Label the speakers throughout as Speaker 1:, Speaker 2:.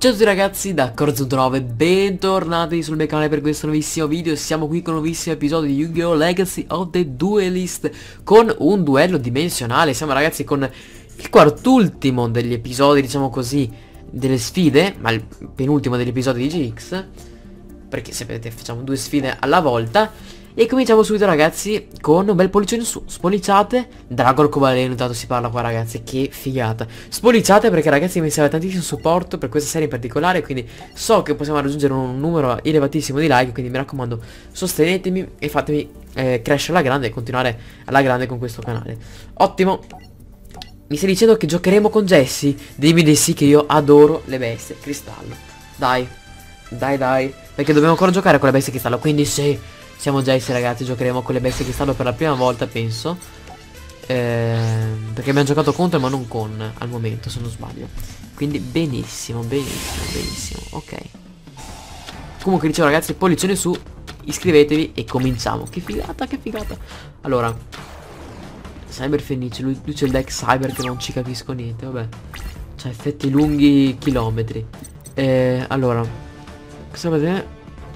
Speaker 1: Ciao a tutti ragazzi da Corzo9, bentornati sul mio canale per questo nuovissimo video. Siamo qui con un nuovissimo episodio di Yu-Gi-Oh! Legacy of the Duelist, con un duello dimensionale. Siamo ragazzi con il quartultimo degli episodi, diciamo così, delle sfide, ma il penultimo degli episodi di GX, perché sapete facciamo due sfide alla volta. E cominciamo subito ragazzi con un bel pollicione su spolliciate. Drago Arcobaleno, intanto si parla qua ragazzi, che figata. Spolliciate perché ragazzi mi serve tantissimo supporto per questa serie in particolare, quindi so che possiamo raggiungere un numero elevatissimo di like, quindi mi raccomando sostenetemi e fatemi crescere alla grande e continuare alla grande con questo canale. Ottimo. Mi stai dicendo che giocheremo con Jessie? Dimmi di sì, che io adoro le bestie cristallo. Dai, dai, perché dobbiamo ancora giocare con le bestie cristallo, quindi sì. Siamo Jessie ragazzi, giocheremo con le bestie cristallo per la prima volta penso, perché abbiamo giocato contro ma non con al momento se non sbaglio. Quindi benissimo, ok. Comunque dicevo ragazzi, pollicione su, iscrivetevi e cominciamo. Che figata, che figata. Allora Cyber Fenice, lui c'è il deck Cyber che non ci capisco niente, vabbè. C'ha effetti lunghi chilometri. Allora cosa vedete?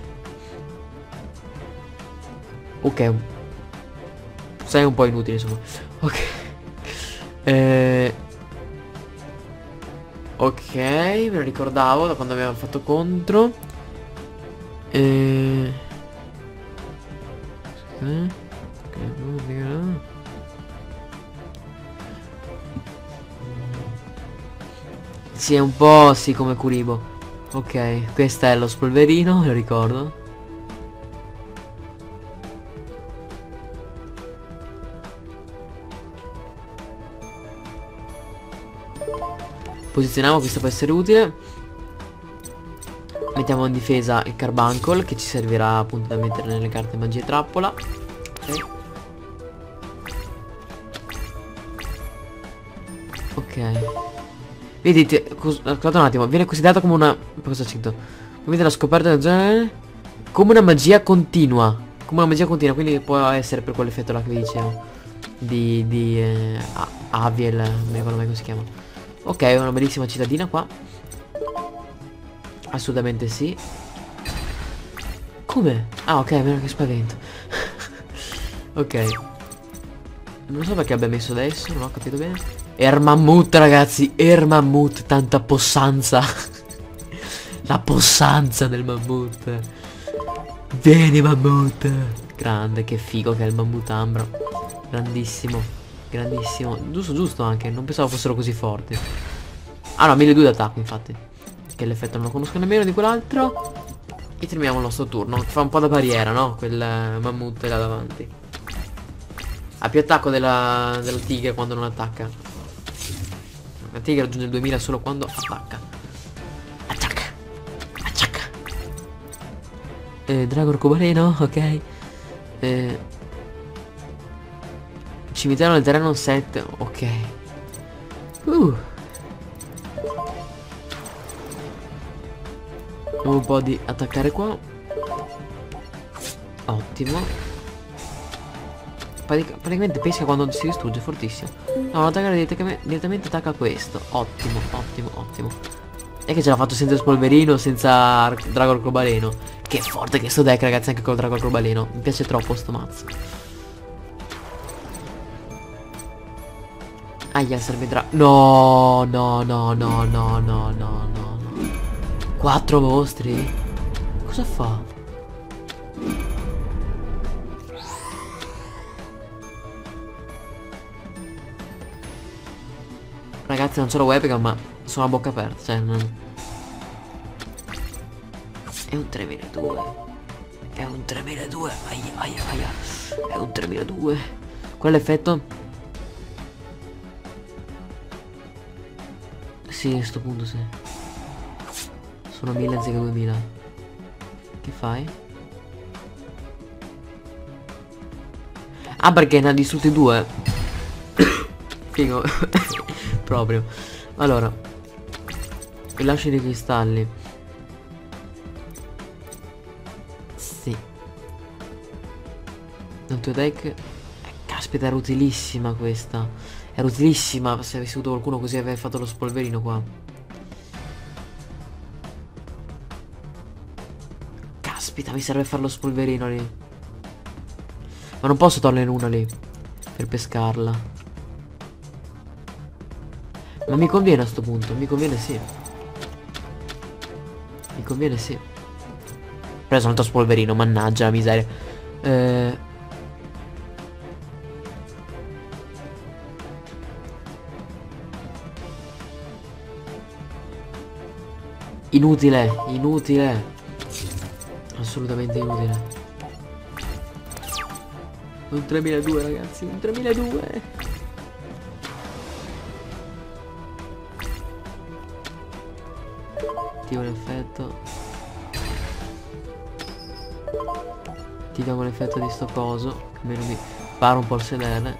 Speaker 1: Ok, sei un po' inutile insomma. Ok. Ok, me lo ricordavo da quando abbiamo fatto contro. Sì, è un po' sì come Kuribo. Ok, questo è lo spolverino, me lo ricordo. Posizioniamo, questo può essere utile. Mettiamo in difesa il Carbuncle, che ci servirà appunto da mettere nelle carte magia e trappola. Ok. Vedete, scusate un attimo, viene considerata come una... cosa c'è scritto? Vedete la scoperta del genere? Come una magia continua. Come una magia continua, quindi può essere per quell'effetto là che vi dicevo. Aviel, non mi ricordo mai come si chiama. Ok, una bellissima cittadina qua. Assolutamente sì. Come? Ah ok, meno che spavento. Ok. Non so perché abbia messo adesso, non ho capito bene. Ermammut ragazzi, Ermammut, tanta possanza. La possanza del mammut. Vieni mammut. Grande, che figo che è il mammut ambro. Grandissimo. Grandissimo. Giusto anche. Non pensavo fossero così forti. Ah no, 1200 d'attacco infatti. Che l'effetto non lo conosco nemmeno di quell'altro. E terminiamo il nostro turno. Fa un po' da barriera, no? Quel mammut là davanti. Ha più attacco della tigre quando non attacca. La tigre raggiunge il 2000 solo quando attacca. Attacca. Drago Arcobaleno, ok. Cimitero nel terreno 7, ok. Un po' di attaccare qua. Ottimo. Praticamente pesca quando si distrugge, fortissimo. No, non attaccare direttamente attacca questo. Ottimo. E che ce l'ha fatto senza spolverino, senza Drago Arcobaleno. Che forte che sto deck ragazzi, anche col Drago Arcobaleno. Mi piace troppo sto mazzo. Aia, serve no. 4 mostri? Cosa fa? Ragazzi non c'ho la webcam ma sono a bocca aperta, cioè non... È un 3002. È un 3002. Aia. È un 3002. Qual è l'effetto? Sì, a sto punto sì. Sono 1000 anziché 2000. Che fai? Ah, perché ne ha distrutti 2. Figo. Proprio. Allora, rilasci dei cristalli. Sì. Nel tuo deck. Caspita, era utilissima questa. Era utilissima se avessi avuto qualcuno così aver fatto lo spolverino qua. Caspita, mi serve fare lo spolverino lì. Ma non posso togliere una lì per pescarla. Ma mi conviene a sto punto. Mi conviene sì. Mi conviene sì. Ho preso un altro spolverino, mannaggia la miseria. Inutile, inutile. Assolutamente inutile. Un 3002 ragazzi, un 3002. Attivo l'effetto. Attiviamo l'effetto di sto coso. Almeno mi sparo un po' il sedere.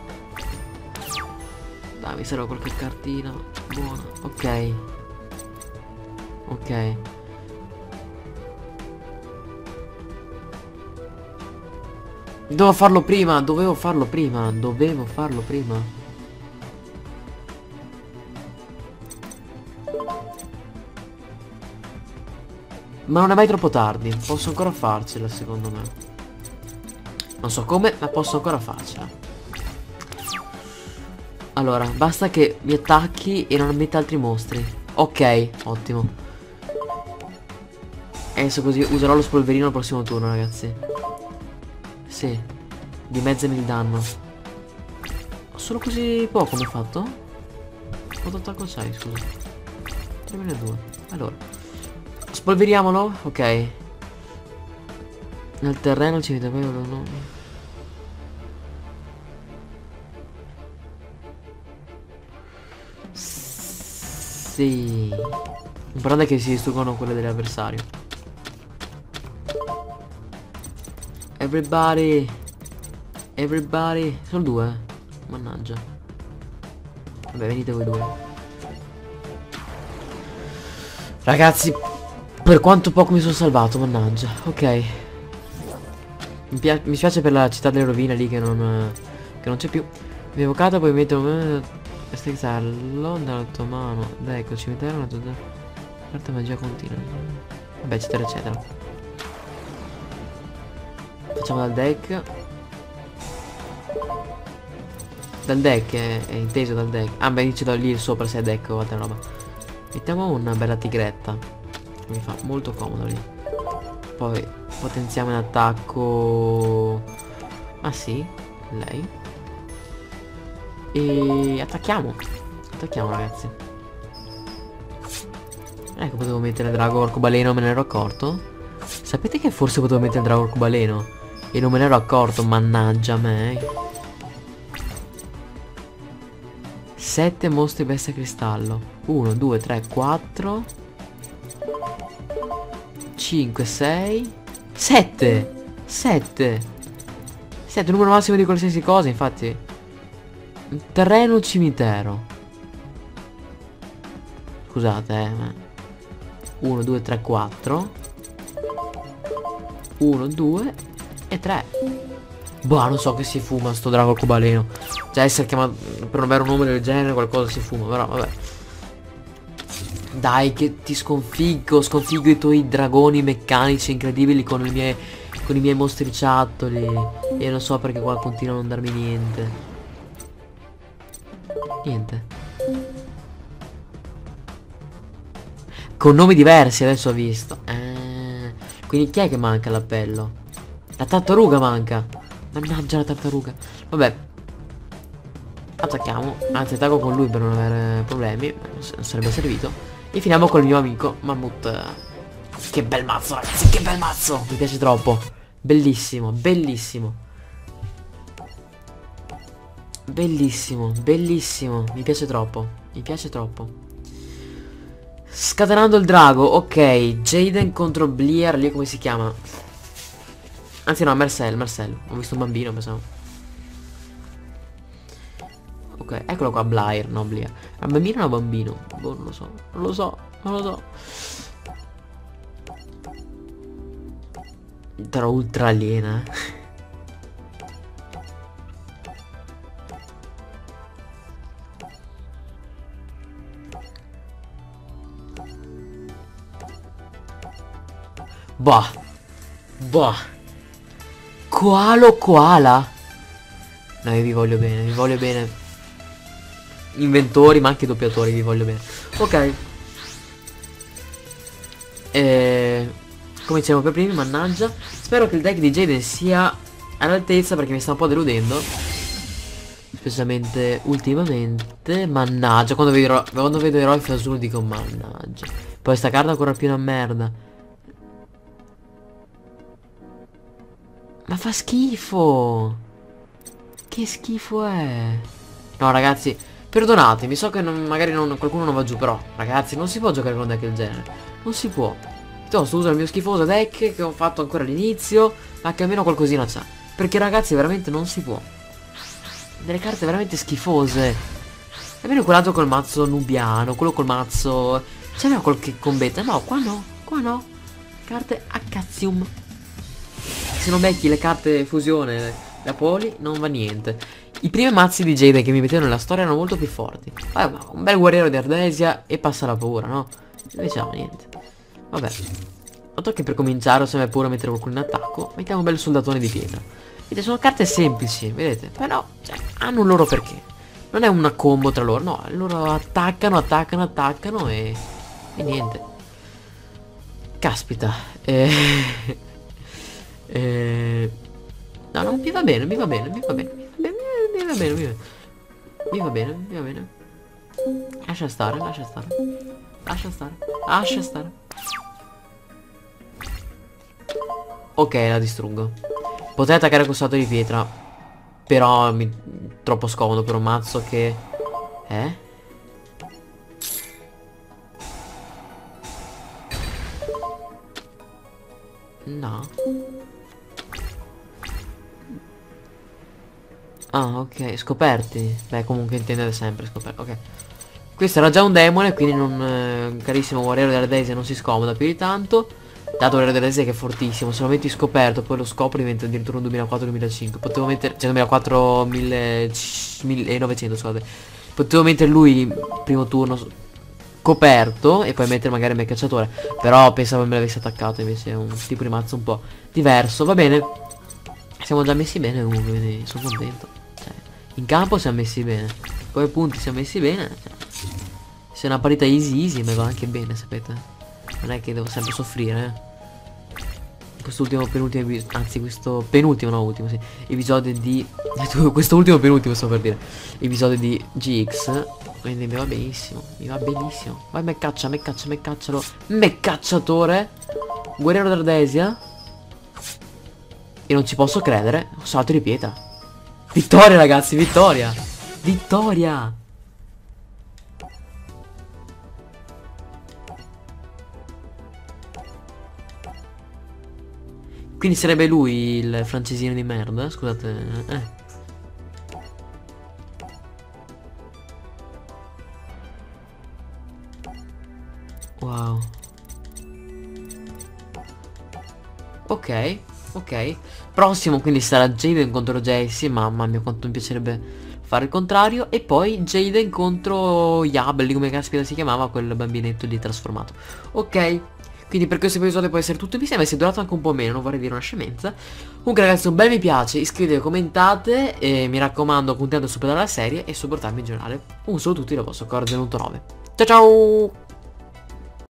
Speaker 1: Dai, mi serve qualche cartina. Buona. Ok. Ok. Dovevo farlo prima, dovevo farlo prima, dovevo farlo prima. Ma non è mai troppo tardi, posso ancora farcela secondo me. Non so come, ma posso ancora farcela. Allora, basta che mi attacchi e non ammetta altri mostri. Ok, ottimo. Adesso così userò lo spolverino al prossimo turno, ragazzi. Sì, dimezzami il danno. Solo così poco mi ha fatto? Quanto attacco c'hai, scusa? 3002. Allora, spolveriamolo? Ok. Nel terreno ci vede poi no. Sì. L'importante è che si distruggono quelle dell'avversario. Everybody. Everybody. Sono due. Mannaggia. Vabbè, venite voi due. Ragazzi, per quanto poco mi sono salvato, mannaggia. Ok. Mi spiace per la città delle rovine lì che non c'è più. Mi evocata, poi metto sterzarlo dalla tua mano. Ecco, cimitero, una tua carta magia continua. Vabbè, eccetera eccetera. Facciamo dal deck. Dal deck è inteso dal deck. Ah beh, dice da lì sopra se è deck o altra roba. Mettiamo una bella tigretta. Mi fa molto comodo lì. Poi potenziamo in attacco. Ah sì, lei. E attacchiamo. Attacchiamo ragazzi. Ecco, potevo mettere il drago arcobaleno, me ne ero accorto. Sapete che forse potevo mettere il drago arcobaleno e non me ne ero accorto, mannaggia me. 7 mostri bestia cristallo. 1, 2, 3, 4 5, 6 7 7 7, numero massimo di qualsiasi cosa, infatti. Terreno cimitero. Scusate, 1, 2, 3, 4 1, 2 e 3. Boh, non so che si fuma sto drago arcobaleno. Cioè essere chiamato per un vero nome del genere qualcosa si fuma, però vabbè. Dai che ti sconfiggo. Sconfiggo i tuoi dragoni meccanici incredibili con i miei mostriciattoli. E non so perché qua continua a non darmi niente. Niente. Con nomi diversi adesso ho visto. Quindi chi è che manca l'appello? La tartaruga manca. Mannaggia la tartaruga. Vabbè. Attacchiamo. Anzi attacco con lui per non avere problemi. Non sarebbe servito. E finiamo col mio amico Mammut. Che bel mazzo ragazzi. Che bel mazzo. Mi piace troppo. Bellissimo. Bellissimo. Bellissimo. Bellissimo. Mi piace troppo. Mi piace troppo. Scatenando il drago. Ok. Jaden contro Blear. Lì come si chiama? Anzi no, Marcel. Ho visto un bambino, pensavo. Ok, eccolo qua, Blair, no Blear. È un bambino o un bambino? Boh, non lo so. Non lo so. Non lo so. Però ultra aliena. Bah. Boh. Koala o koala? No, io vi voglio bene, vi voglio bene. Inventori, ma anche doppiatori, vi voglio bene. Ok. Cominciamo per primi, mannaggia. Spero che il deck di Jaden sia all'altezza, perché mi sta un po' deludendo. Specialmente ultimamente. Mannaggia, quando vedo eroi fasulli dico mannaggia. Poi sta carta è ancora più una merda. Ma fa schifo. Che schifo è? No ragazzi, perdonatemi, so che magari qualcuno non va giù, però ragazzi non si può giocare con un deck del genere. Non si può. Piuttosto uso il mio schifoso deck che ho fatto ancora all'inizio, ma che almeno qualcosina c'ha. Perché ragazzi veramente non si può. Delle carte veramente schifose. Almeno quell'altro col mazzo nubiano, quello col mazzo... C'aveva qualche combetta? No, qua no, qua no. Carte a cazzium. Se non becchi le carte fusione da poli non va niente. I primi mazzi di Jaden che mi mettevano nella storia erano molto più forti. Vabbè, un bel guerriero di Ardesia e passa la paura, no? Invece no, niente. Vabbè. Dato che per cominciare, se mi pure mettere qualcuno in attacco, mettiamo un bel soldatone di pietra. Vedete, sono carte semplici, vedete? Però, cioè, hanno un loro perché. Non è una combo tra loro, no. Loro attaccano e niente. Caspita. No, non mi va bene, mi va bene, mi va bene, mi va bene, mi va bene, mi va bene. Lascia stare, lascia stare. Lascia stare, lascia stare. Ok, la distruggo. Potrei attaccare con salto di pietra, però troppo scomodo per un mazzo che... No. Ah, ok, scoperti. Beh, comunque intendete sempre scoperti. Ok. Questo era già un demone, quindi non... carissimo guerriero dell'Ardesia non si scomoda più di tanto. Dato guerriero dell'Ardesia che è fortissimo. Se lo metti scoperto, poi lo scopro, diventa addirittura un 2004-2005. Potevo mettere... Cioè 2004-1900, scusate. Potevo mettere lui primo turno coperto e poi mettere magari me cacciatore. Però pensavo me l'avesse attaccato, invece è un tipo di mazzo un po' diverso. Va bene. Siamo già messi bene comunque, quindi sono contento. Cioè, in campo siamo messi bene. Poi ai punti siamo messi bene. Cioè, se è una partita easy easy me va anche bene, sapete. Non è che devo sempre soffrire, Quest'ultimo penultimo anzi questo penultimo, no ultimo, sì. Episodio di... questo ultimo penultimo sto per dire. Episodio di GX. Quindi mi va benissimo. Mi va benissimo. Vai me caccialo. Me cacciatore. Guerriero d'Ardesia. E non ci posso credere. Salto di pietra. Vittoria ragazzi, vittoria. Vittoria. Quindi sarebbe lui il francesino di merda? Scusate. Wow. Ok, ok. Prossimo quindi sarà Jaden contro Jessie. Mamma mia quanto mi piacerebbe fare il contrario. E poi Jaden contro Yabli, come caspita si chiamava quel bambinetto lì trasformato. Ok. Quindi per questo episodio può essere tutto. Mi sembra sia durato anche un po' meno, non vorrei dire una scemenza. Comunque ragazzi un bel mi piace, iscrivetevi, commentate. E mi raccomando continuate a supportare la serie e supportarmi in generale. Un saluto a tutti dal vostro Core 9. Ciao ciao.